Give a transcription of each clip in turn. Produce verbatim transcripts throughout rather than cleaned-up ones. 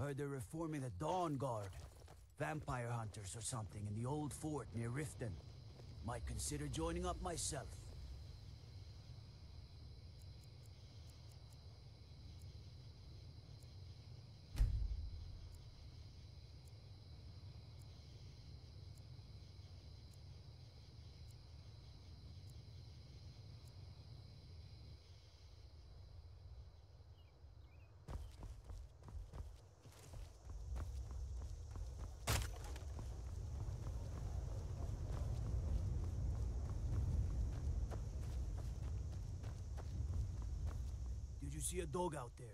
Heard they're reforming the Dawn Guard. Vampire hunters or something in the old fort near Riften. Might consider joining up myself. Did you see a dog out there?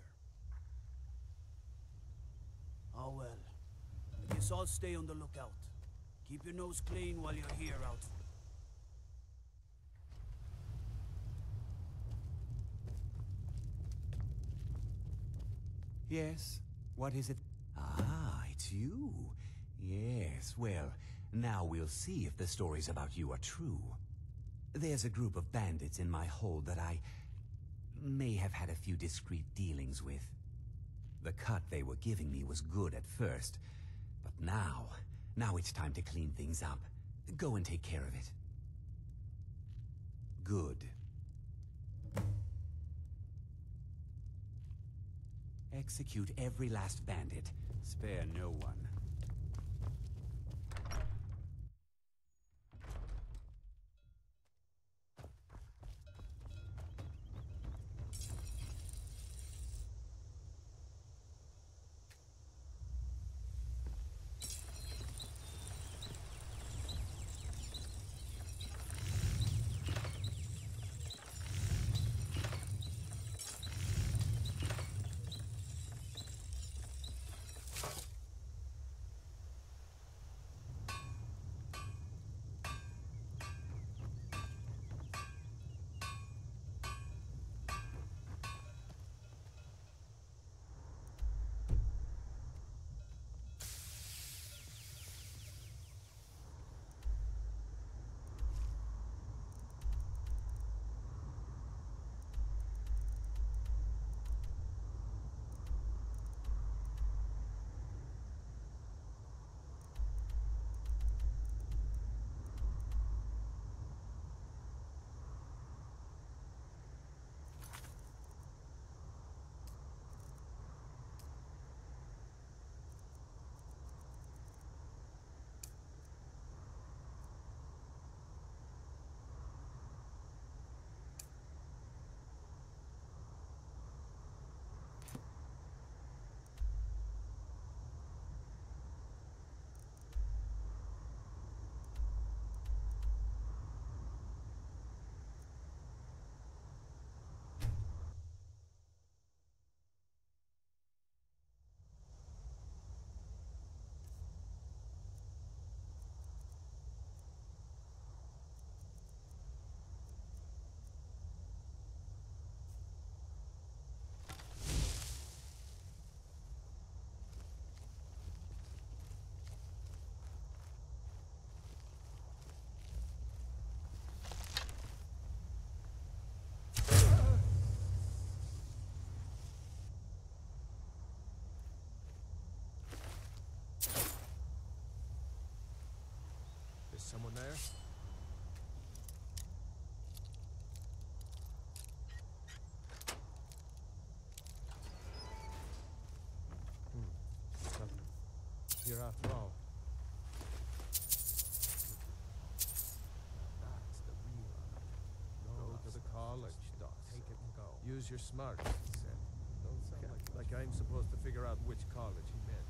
Oh well. I guess I'll stay on the lookout. Keep your nose clean while you're here, out. Yes? What is it? Ah, it's you. Yes, well, now we'll see if the stories about you are true. There's a group of bandits in my hold that I may have had a few discreet dealings with. The cut they were giving me was good at first, but now, now it's time to clean things up. Go and take care of it. Good. Execute every last bandit. Spare no one. Someone there? Hmm. Nothing. Here after all. That's the real art. Go to the college, Doc. Take it and go. Use your smarts, he said. Don't sound like, like I'm supposed to figure out which college he meant.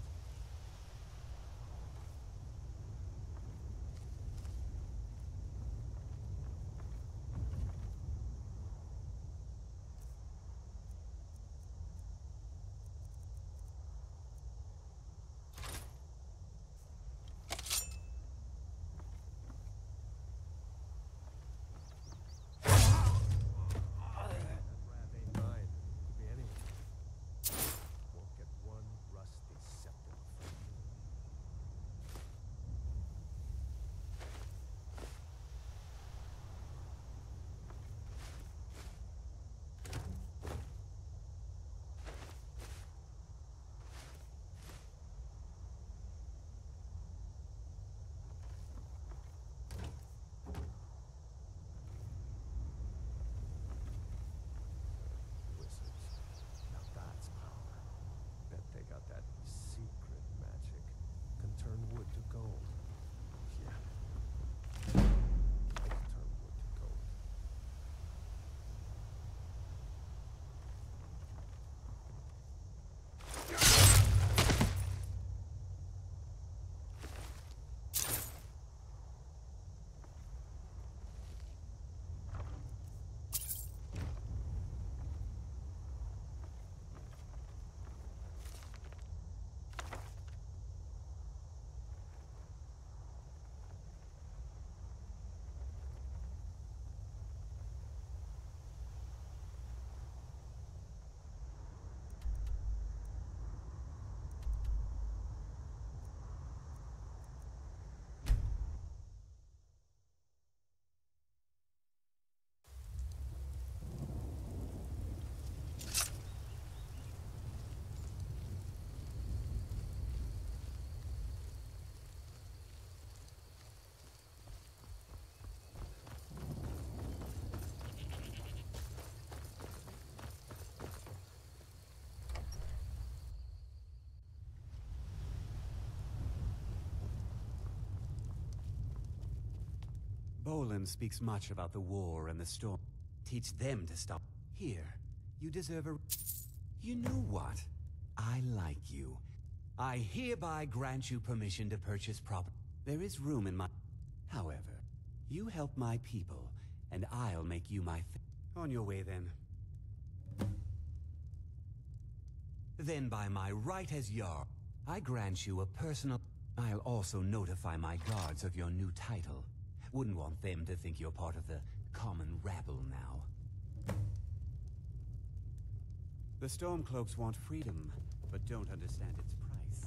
Bolin speaks much about the war and the storm. Teach them to stop. Here, you deserve a... You know what? I like you. I hereby grant you permission to purchase property. There is room in my... However, you help my people, and I'll make you my... On your way, then. Then by my right as Jarl, I grant you a personal... I'll also notify my guards of your new title. Wouldn't want them to think you're part of the common rabble now. The Stormcloaks want freedom, but don't understand its price.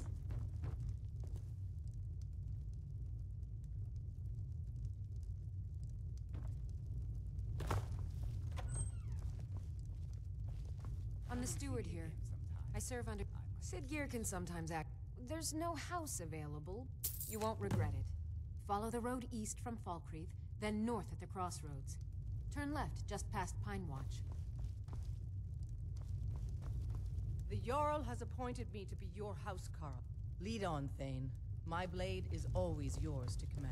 I'm the steward here. I serve under... Sid Gear can sometimes act... There's no house available. You won't regret it. Follow the road east from Falkreath, then north at the crossroads. Turn left just past Pine Watch. The Jarl has appointed me to be your housecarl. Lead on, Thane. My blade is always yours to command.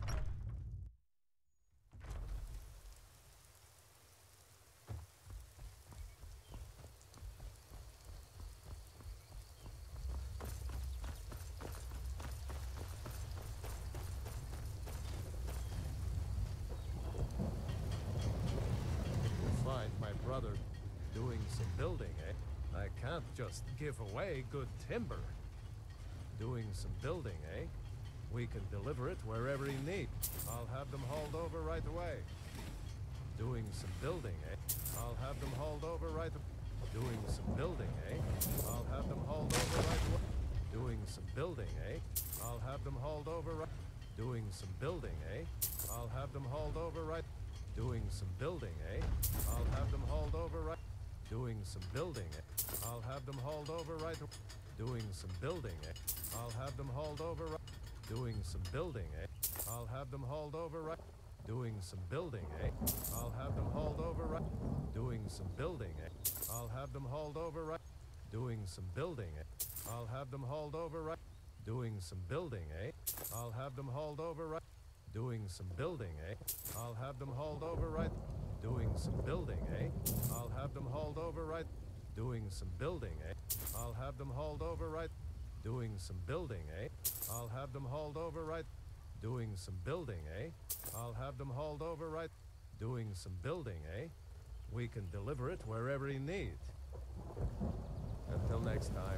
Find my brother doing some building, eh? I can't just give away good timber. Doing some building, eh? We can deliver it wherever he needs. I'll have them hauled over right away. Doing some building, eh? I'll have them hauled over right away. Doing some building, eh? I'll have them hauled over right away. Doing some building, eh? I'll have them hauled over right... Doing some building, eh? I'll have them hauled over right... Doing some building, eh? I'll have them hauled over right... Doing some building, eh? I'll have them hauled over right... Doing some building, eh? I'll have them hauled over right... Doing some building, eh? I'll have them hauled over right... Doing some building, eh? I'll have them hauled over right... Doing some building, eh? I'll have them hauled over right... Doing some building, eh? I'll have them hauled over right... Doing some building, eh? I'll have them hauled over right... Doing some building, eh? I'll have them hauled over right... Doing some building, eh? I'll have them hauled over right... Doing some building, eh? I'll have them hauled over right... Doing some building, eh? I'll have them hauled over right... Doing some building, eh? I'll have them hauled over right... Doing some building, eh? We can deliver it wherever he needs. Until next time.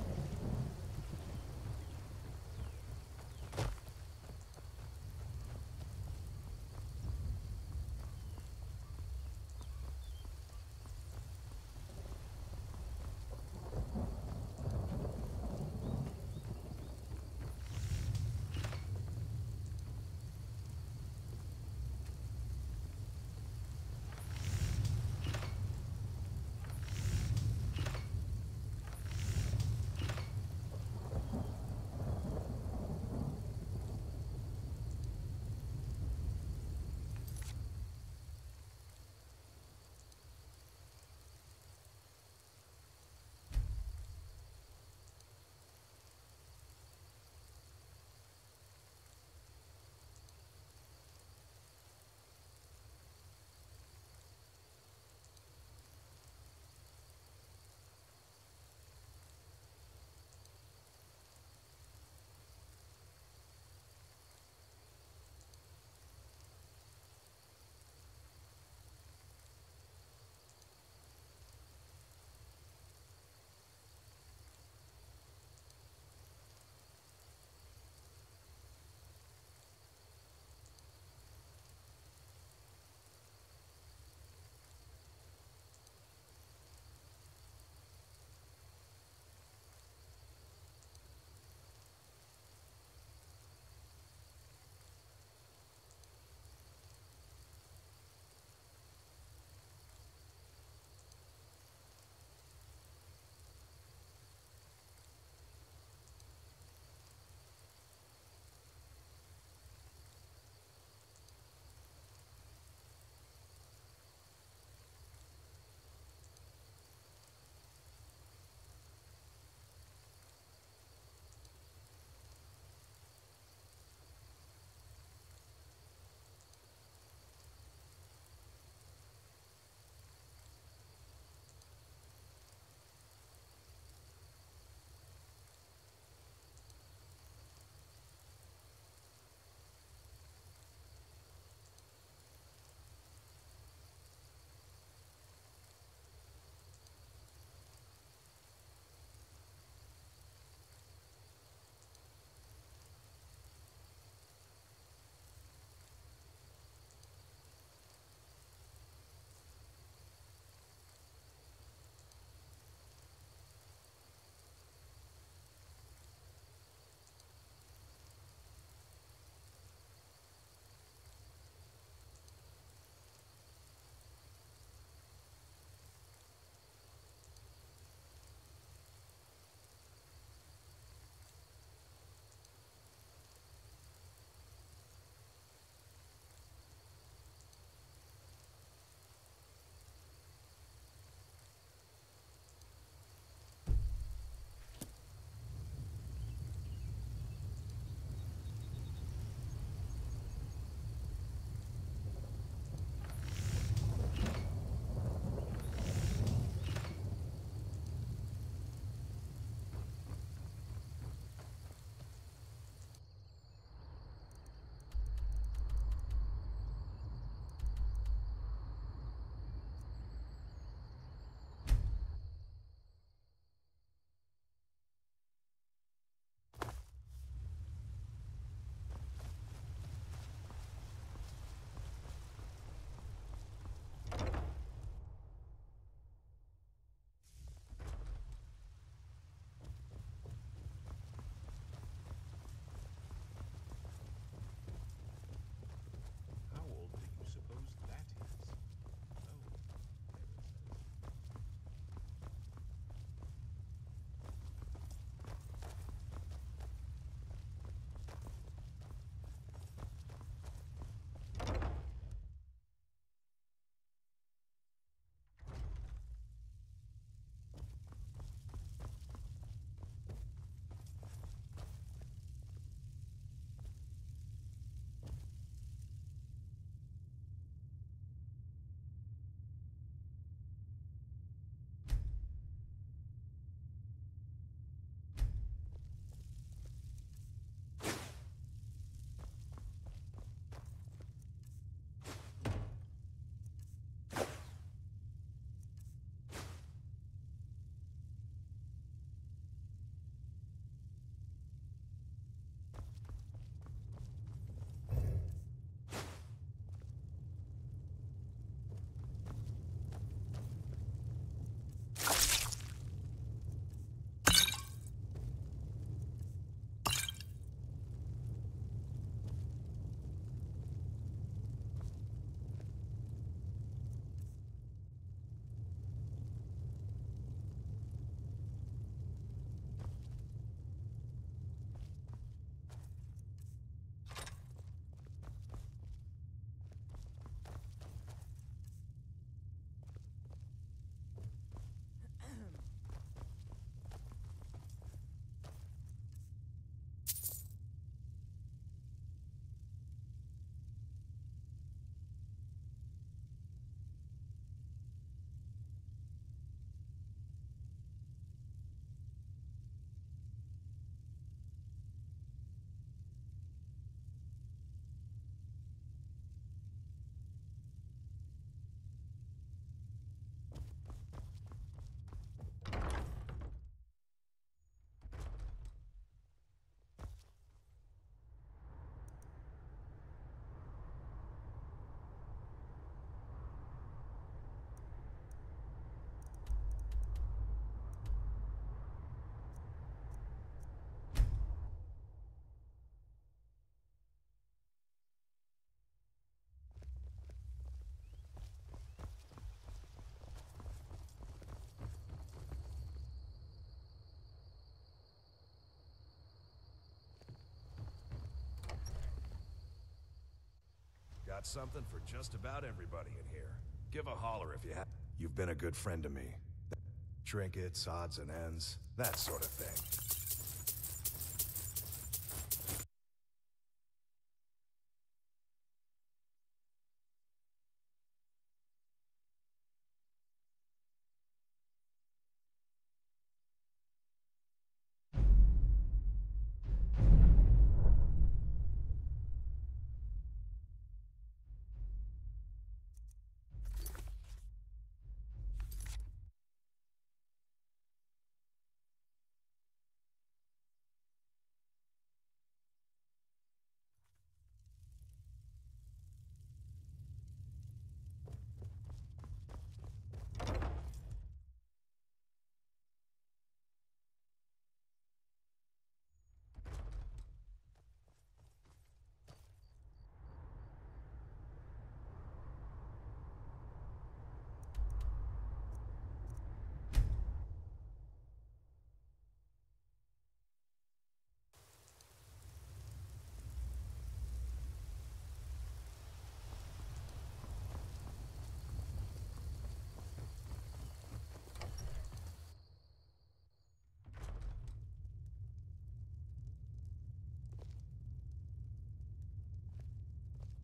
got something for just about everybody in here. Give a holler if you have. You've been a good friend to me. Trinkets, odds and ends, that sort of thing.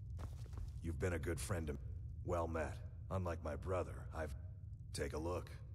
You've been a good friend to me. Well met. Unlike my brother, I've... Take a look.